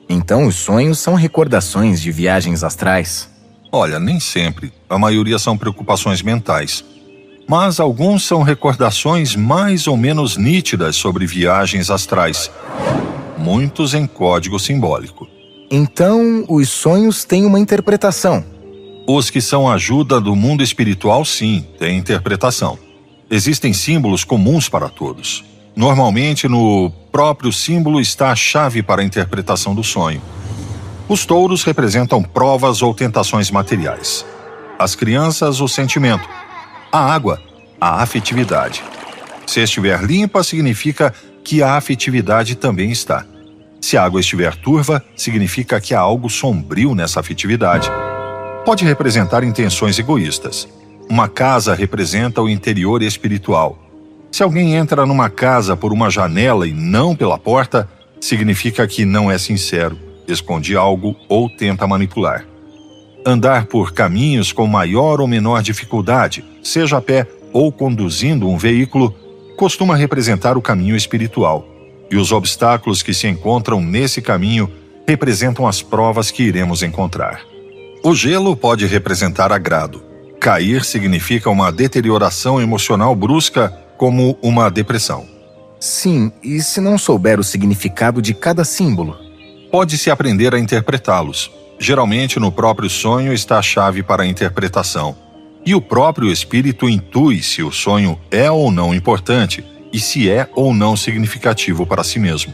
Então os sonhos são recordações de viagens astrais? Olha, nem sempre. A maioria são preocupações mentais. Mas alguns são recordações mais ou menos nítidas sobre viagens astrais. Muitos em código simbólico. Então os sonhos têm uma interpretação? Os que são ajuda do mundo espiritual, sim, têm interpretação. Existem símbolos comuns para todos. Normalmente, no próprio símbolo está a chave para a interpretação do sonho. Os touros representam provas ou tentações materiais. As crianças, o sentimento. A água, a afetividade. Se estiver limpa, significa que a afetividade também está. Se a água estiver turva, significa que há algo sombrio nessa afetividade. Pode representar intenções egoístas. Uma casa representa o interior espiritual. Se alguém entra numa casa por uma janela e não pela porta, significa que não é sincero, esconde algo ou tenta manipular. Andar por caminhos com maior ou menor dificuldade, seja a pé ou conduzindo um veículo, costuma representar o caminho espiritual. E os obstáculos que se encontram nesse caminho representam as provas que iremos encontrar. O gelo pode representar agrado. Cair significa uma deterioração emocional brusca, como uma depressão. Sim, e se não souber o significado de cada símbolo? Pode-se aprender a interpretá-los. Geralmente, no próprio sonho está a chave para a interpretação. E o próprio espírito intui se o sonho é ou não importante e se é ou não significativo para si mesmo.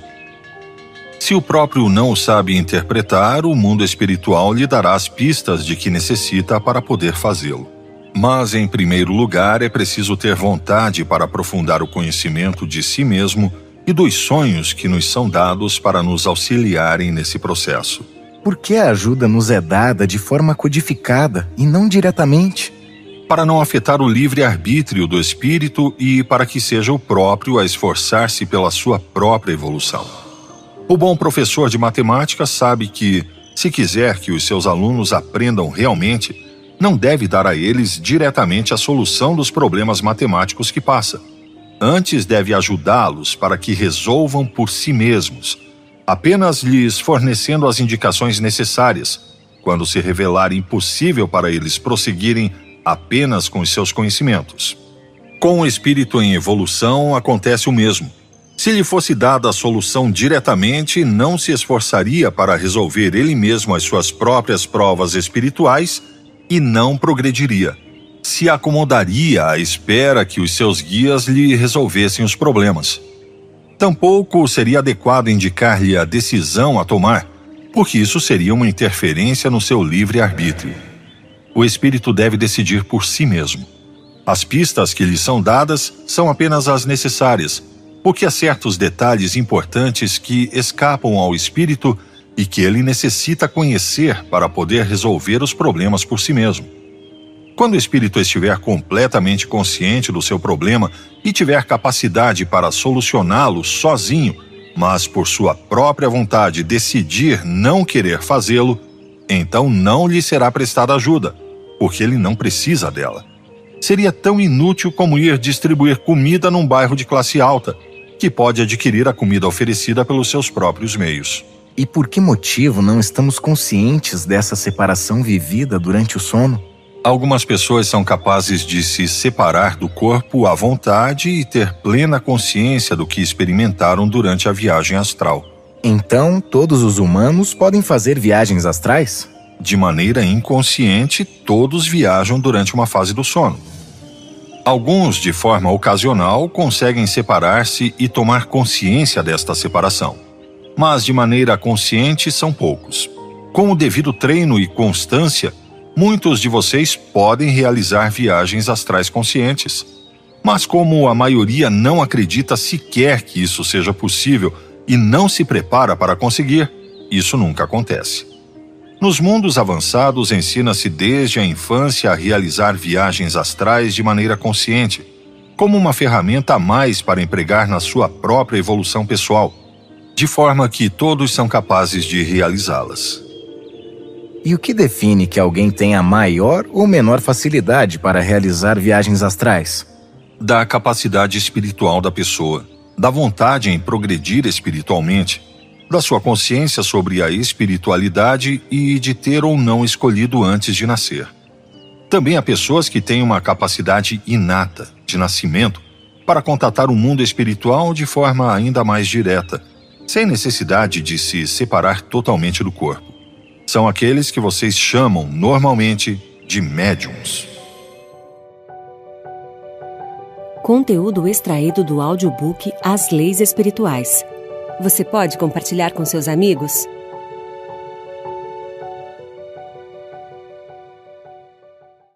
Se o próprio não o sabe interpretar, o mundo espiritual lhe dará as pistas de que necessita para poder fazê-lo. Mas, em primeiro lugar, é preciso ter vontade para aprofundar o conhecimento de si mesmo e dos sonhos que nos são dados para nos auxiliarem nesse processo. Por que a ajuda nos é dada de forma codificada e não diretamente? Para não afetar o livre-arbítrio do espírito e para que seja o próprio a esforçar-se pela sua própria evolução. O bom professor de matemática sabe que, se quiser que os seus alunos aprendam realmente, não deve dar a eles diretamente a solução dos problemas matemáticos que passa. Antes deve ajudá-los para que resolvam por si mesmos, apenas lhes fornecendo as indicações necessárias, quando se revelar impossível para eles prosseguirem apenas com os seus conhecimentos. Com o espírito em evolução acontece o mesmo. Se lhe fosse dada a solução diretamente, não se esforçaria para resolver ele mesmo as suas próprias provas espirituais e não progrediria. Se acomodaria à espera que os seus guias lhe resolvessem os problemas. Tampouco seria adequado indicar-lhe a decisão a tomar, porque isso seria uma interferência no seu livre-arbítrio. O espírito deve decidir por si mesmo. As pistas que lhe são dadas são apenas as necessárias, porque há certos detalhes importantes que escapam ao espírito e que ele necessita conhecer para poder resolver os problemas por si mesmo. Quando o espírito estiver completamente consciente do seu problema e tiver capacidade para solucioná-lo sozinho, mas por sua própria vontade decidir não querer fazê-lo, então não lhe será prestada ajuda, porque ele não precisa dela. Seria tão inútil como ir distribuir comida num bairro de classe alta, que pode adquirir a comida oferecida pelos seus próprios meios. E por que motivo não estamos conscientes dessa separação vivida durante o sono? Algumas pessoas são capazes de se separar do corpo à vontade e ter plena consciência do que experimentaram durante a viagem astral. Então, todos os humanos podem fazer viagens astrais? De maneira inconsciente, todos viajam durante uma fase do sono. Alguns, de forma ocasional, conseguem separar-se e tomar consciência desta separação. Mas, de maneira consciente, são poucos. Com o devido treino e constância, muitos de vocês podem realizar viagens astrais conscientes. Mas como a maioria não acredita sequer que isso seja possível e não se prepara para conseguir, isso nunca acontece. Nos mundos avançados, ensina-se desde a infância a realizar viagens astrais de maneira consciente, como uma ferramenta a mais para empregar na sua própria evolução pessoal, de forma que todos são capazes de realizá-las. E o que define que alguém tenha maior ou menor facilidade para realizar viagens astrais? Da capacidade espiritual da pessoa, da vontade em progredir espiritualmente. da sua consciência sobre a espiritualidade e de ter ou não escolhido antes de nascer. Também há pessoas que têm uma capacidade inata, de nascimento, para contatar o mundo espiritual de forma ainda mais direta, sem necessidade de se separar totalmente do corpo. São aqueles que vocês chamam, normalmente, de médiums. Conteúdo extraído do audiobook As Leis Espirituais. Você pode compartilhar com seus amigos?